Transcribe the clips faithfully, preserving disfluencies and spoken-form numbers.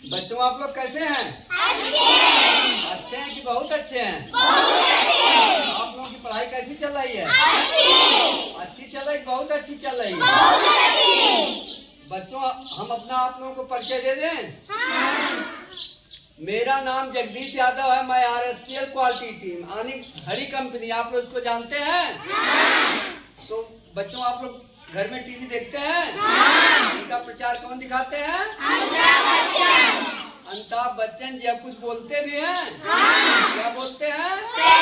बच्चों आप लोग कैसे हैं? अच्छे हैं। अच्छे हैं कि बहुत अच्छे हैं? बहुत अच्छे हैं। आप लोगों की पढ़ाई कैसी चल रही है? अच्छी अच्छी चल रही, बहुत अच्छी चल रही है। बहुत अच्छी। बच्चों हम अपना आप लोगों को परिचय दे दें। हाँ। मेरा नाम जगदीश यादव है। मैं R S P L quality team आनी हरी कंपनी, आप लोग इसको जानते हैं? हाँ। तो बच्चों आप लोग घर में टीवी देखते हैं? हाँ। इनका प्रचार कौन दिखाते हैं? अमिताभ बच्चन। अमिताभ बच्चन जी। अब कुछ बोलते भी हैं? हाँ। क्या बोलते हैं?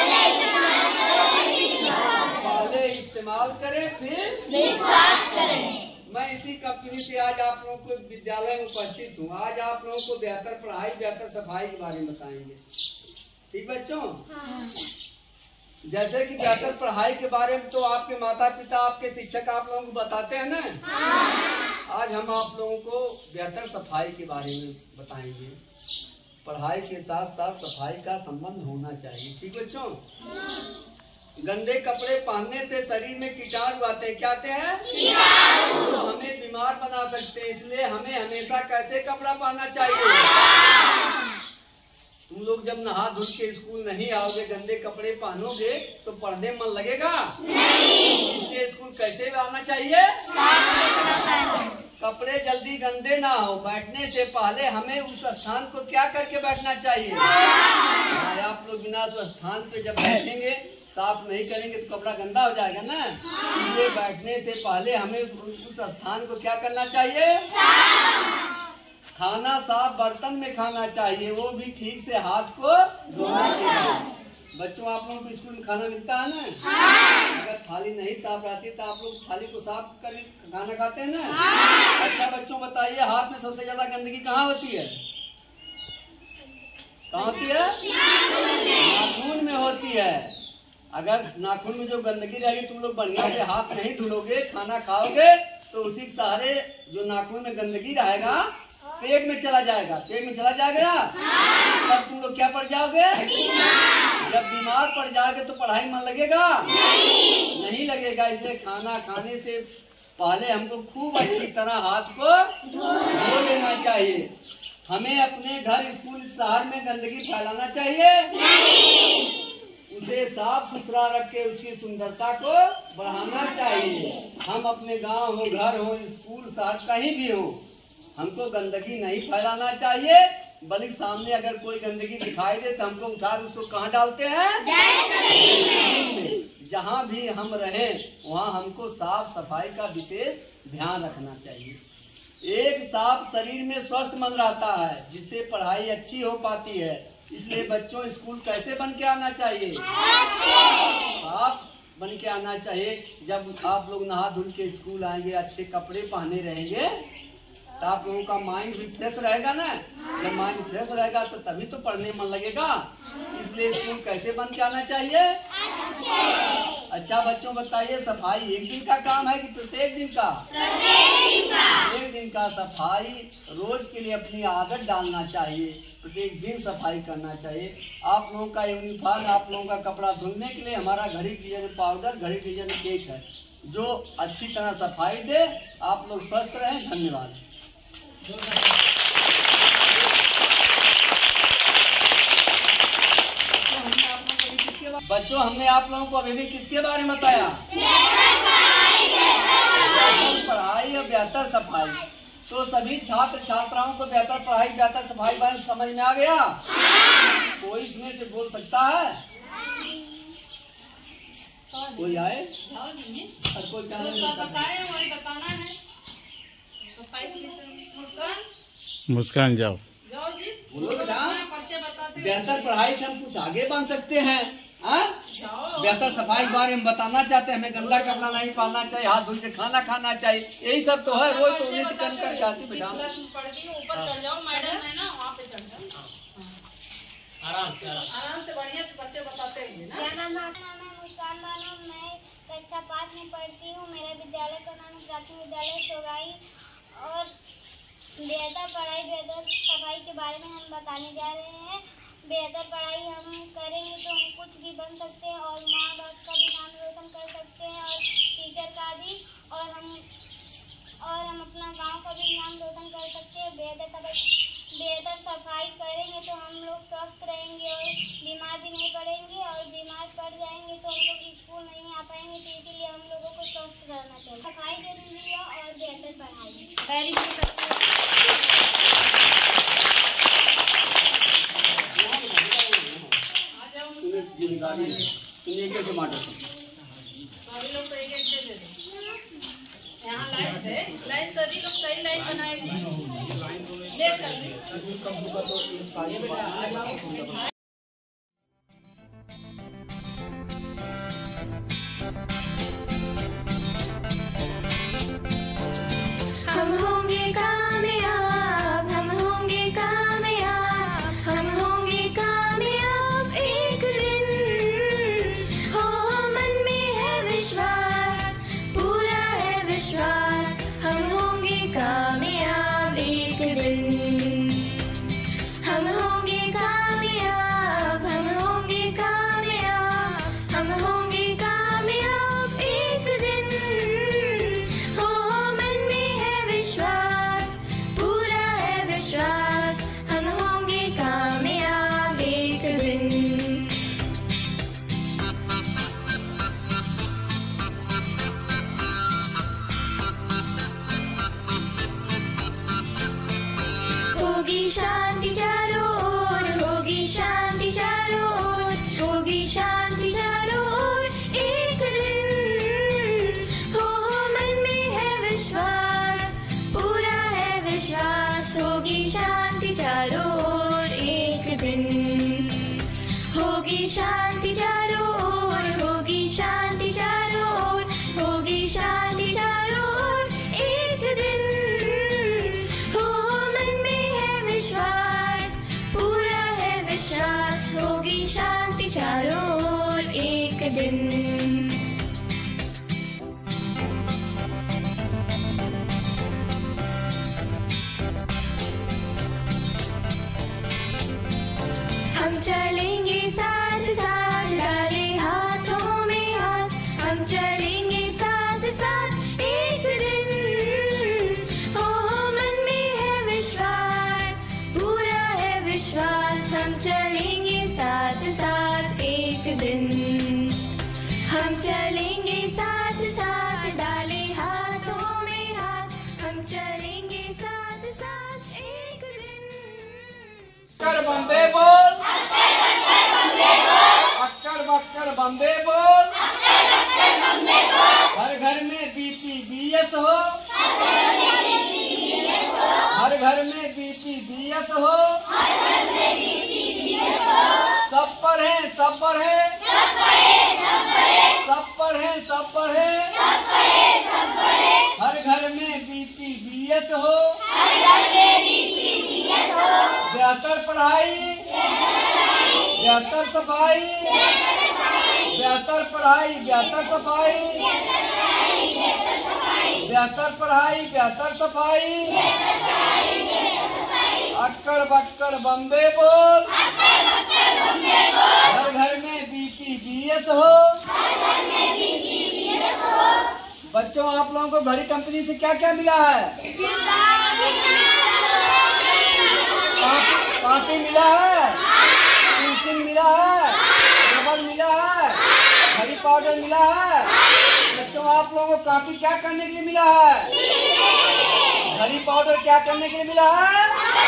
पहले इस्तेमाल करें फिर विश्वास करें। मैं इसी कंपनी से आज आप लोगों को विद्यालय में उपस्थित हूँ। आज आप लोगों को बेहतर पढ़ाई बेहतर सफाई के बारे में बताएंगे। ठीक बच्चों? हाँ। जैसे कि बेहतर पढ़ाई के बारे में तो आपके माता पिता आपके शिक्षक आप लोगों को बताते हैं ना। हाँ। आज हम आप लोगों को बेहतर सफाई के बारे में बताएंगे। पढ़ाई के साथ साथ सफाई का संबंध होना चाहिए। ठीक बच्चों? गंदे कपड़े पहनने से शरीर में कीटाणु आते हैं। क्या आते हैं? कीटाणु। तो हमें बीमार बना सकते हैं, इसलिए हमें हमेशा कैसे कपड़ा पहनना चाहिए? तुम लोग जब नहा धुल के स्कूल नहीं आओगे, गंदे कपड़े पहनोगे तो पढ़ने मन लगेगा नहीं। इसलिए स्कूल कैसे आना चाहिए? कपड़े जल्दी गंदे ना हो। बैठने से पहले हमें उस स्थान को क्या करके बैठना चाहिए? आप लोग बिना उस स्थान पे जब बैठेंगे साफ नहीं करेंगे तो कपड़ा गंदा हो जाएगा ना। इसलिए बैठने से पहले हमें उस स्थान को क्या करना चाहिए? खाना साफ बर्तन में खाना चाहिए, वो भी ठीक से हाथ को धोना चाहिए। बच्चों आप लोगों को स्कूल में खाना मिलता है ना? हाँ। अगर थाली नहीं साफ रहती तो आप लोग थाली को साफ कर खाना खाते हैं ना? हाँ। अच्छा बच्चों बताइए, हाथ में सबसे ज्यादा गंदगी कहाँ होती है? कहाँ होती है? नाखून में होती है। अगर नाखून में जो गंदगी रहेगी तुम लोग बढ़िया से हाथ नहीं धुलोगे, खाना खाओगे तो उसी के सहारे जो नाखून में गंदगी रहेगा पेट में चला जाएगा। पेट में चला जाएगा तब तुम लोग क्या पड़ जाओगे? जब बीमार पड़ जाओगे तो पढ़ाई मन लगेगा नहीं, नहीं लगेगा। इसलिए खाना खाने से पहले हमको खूब अच्छी तरह हाथ को धो लेना चाहिए। हमें अपने घर स्कूल शहर में गंदगी फैलाना चाहिए नहीं। उसे साफ सुथरा रख के उसकी सुंदरता को बढ़ाना चाहिए। हम अपने गांव हो, घर हो, स्कूल शहर कहीं भी हो, हमको गंदगी नहीं फैलाना चाहिए। बल्कि सामने अगर कोई गंदगी दिखाई दे तो हमको उठा उसको कहाँ डालते हैं? जहाँ भी हम रहे वहाँ हमको साफ सफाई का विशेष ध्यान रखना चाहिए। एक साफ शरीर में स्वस्थ मन रहता है, जिससे पढ़ाई अच्छी हो पाती है। इसलिए बच्चों स्कूल कैसे बन के आना चाहिए? साफ बन के आना चाहिए। जब आप लोग नहा धुल के स्कूल आएंगे, अच्छे कपड़े पहने रहेंगे तो आप लोगों का माइंड भी फ्रेश रहेगा ना। जब माइंड फ्रेश रहेगा तो तभी तो पढ़ने मन लगेगा। इसलिए स्कूल कैसे बन के आना चाहिए? अच्छा बच्चों बताइए, सफाई एक दिन का काम है कि प्रत्येक दिन का? प्रत्येक दिन का सफाई रोज के लिए अपनी आदत डालना चाहिए। प्रत्येक दिन सफाई करना चाहिए। आप लोगों का यूनिफॉर्म, आप लोगों का कपड़ा धुलने के लिए हमारा Ghadi detergent powder, Ghadi detergent cake है जो अच्छी तरह सफाई दे। आप लोग स्वस्थ रहें। धन्यवाद। बच्चों हमने आप लोगों को अभी भी किसके बारे में बताया? पढ़ाई और बेहतर सफाई। तो सभी छात्र छात्राओं को बेहतर पढ़ाई बेहतर सफाई बारे में समझ में आ गया? कोई इसमें से बोल सकता है? कोई आए? और कोई मुस्कान जाओ। बेहतर पढ़ाई से हम कुछ आगे बन सकते हैं। आ? बेहतर सफाई के बारे में बताना चाहते हैं। हमें गंदा कपड़ा नहीं पहनना चाहिए, हाथ धुल के खाना खाना चाहिए। यही सब तो है। रोज तो नित्य कर कर जाती बेटा। आराम से आराम से बढ़िया से बच्चे बताते हैं ना। मेरा नाम मुस्कान बानो, मैं कक्षा पाँच में पढ़ती हूँ। मेरे विद्यालय का नाम प्राथमिक विद्यालय सोगाई। और बेहतर पढ़ाई बेहतर सफाई के बारे में हम बताने जा रहे हैं। बेहतर पढ़ाई हम करेंगे तो हम कुछ भी बन सकते हैं और माँ बाप का भी नाम रोशन कर सकते हैं और टीचर का भी, और हम और हम अपना गांव का भी नाम रोशन कर सकते हैं। बेहतर बेहतर सफाई करेंगे तो हम लोग स्वस्थ रहेंगे और बीमार भी नहीं पड़ेंगे, और बीमार पड़ जाएंगे तो हम लोग स्कूल नहीं आ पाएंगे। तो इसीलिए हम लोगों को स्वस्थ रहना चाहिए। सफाई जरूरी है और बेहतर पढ़ाई। वेरी टमाटर सभी लोग तो एक एक दे दे। यहाँ लाइन से लाइन सभी लोग सही लाइन बनाएंगे। देख कर हम होंगे कामयाब, हम होंगे कामयाब, हम होंगे कामयाब एक दिन। हो मन में है विश्वास, पूरा है विश्वास, हम होंगे कामयाब एक दिन। हम होंगे कामयाब, हम होंगे कामयाब, हम होंगे कामयाब एक दिन। हो मन में है विश्वास, पूरा है विश्वास, हम होंगे कामयाब एक दिन। होगी शांति चारों ओर, होगी शांति चारों ओर, होगी शांति चारों ओर एक दिन। हो मन में है विश्वास, पूरा है विश्वास, होगी शांति चारों ओर एक दिन। होगी शांति चारों ओर, होगी शांति चारों ओर, होगी शांति चारों ओर एक दिन। हो मन में है विश्वास, पूरा है विश्वास, होगी शांति चारों ओर एक दिन। हम चलेंगे साथ साथ, डाले हाथों में हाथ, हम चलेंगे साथ साथ एक दिन। हो मन में है विश्वास, पूरा है विश्वास, हम चलेंगे साथ साथ एक दिन। हम चलेंगे साथ साथ, डाले हाथों में हाथ, हम चलेंगे साथ साथ एक दिन। अक्कर बम्बे बोल, अक्कर बक्कर बम्बे बोल, हर घर में बीपी बीएस हो, हर घर में बीपी बीएस हो, सब पढ़े सब पढ़े, सब पढ़े सब पढ़े, हर घर में बीपी बीएस हो, बेहतर पढ़ाई, बेहतर सफाई, बेहतर पढ़ाई, बेहतर सफाई, बेहतर पढ़ाई, बेहतर सफाई, अक्कर बक्कर बम्बे बोल, हर घर में बीपी बीएस हो। बच्चों, आप लोगों को घड़ी कंपनी से क्या क्या मिला है? कॉपी मिला है, पेंसिल मिला है, रबड़ मिला है, हरी पाउडर मिला है। बच्चों, आप लोगों को कॉपी क्या करने के लिए मिला है? हरी पाउडर क्या करने के लिए मिला है?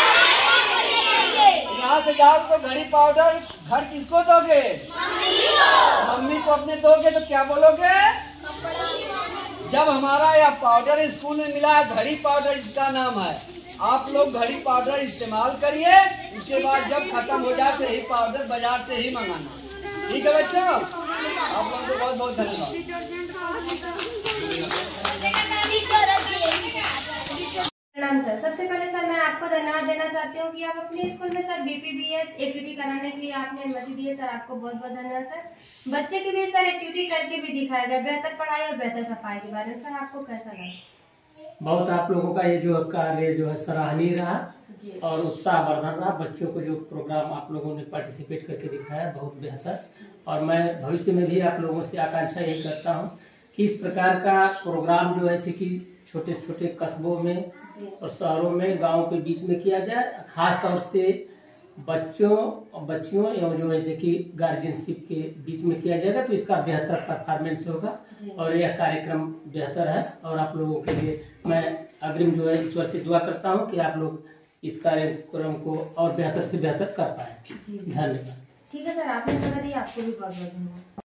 यहाँ से जाओ तो घड़ी पाउडर घर किसको दोगे? मम्मी को अपने दोगे तो क्या बोलोगे? जब हमारा यह पाउडर स्कूल में मिला है, घड़ी पाउडर इसका नाम है, आप लोग घड़ी पाउडर इस्तेमाल करिए। उसके बाद जब खत्म हो जाए तो यही पाउडर बाजार से ही मंगाना। ठीक है बच्चों, आप लोगों को बहुत बहुत धन्यवाद। प्रणाम सर। सबसे पहले सर मैं आपको धन्यवाद देना चाहती हूँ कि आप अपने स्कूल में सर बीपीबीएस एक्टिविटी कराने के लिए आपने अनुमति दी है। सर आपको बहुत बहुत धन्यवाद सर। बच्चे के लिए सर एक्टिविटी करके भी दिखाया गया, बेहतर पढ़ाई और बेहतर सफाई के बारे में। सर आपको कैसा लगा? बहुत आप लोगों का ये जो कार्य जो है सराहनीय रहा और उत्साहवर्धन रहा। बच्चों को जो प्रोग्राम आप लोगों ने पार्टिसिपेट करके दिखाया बहुत बेहतर, और मैं भविष्य में भी आप लोगों से आकांक्षा यही करता हूँ कि इस प्रकार का प्रोग्राम जो है कि छोटे छोटे कस्बों में और शहरों में गांव के बीच में किया जाए, खास तौर से बच्चों और बच्चियों एवं जो ऐसे कि गार्जियनशिप के बीच में किया जाएगा तो इसका बेहतर परफॉर्मेंस होगा और यह कार्यक्रम बेहतर है। और आप लोगों के लिए मैं अग्रिम जो है ईश्वर से दुआ करता हूं कि आप लोग इस कार्यक्रम को और बेहतर से बेहतर कर पाए। धन्यवाद। ठीक है सर, आपने समय दी, आपको भी बहुत बहुत धन्यवाद।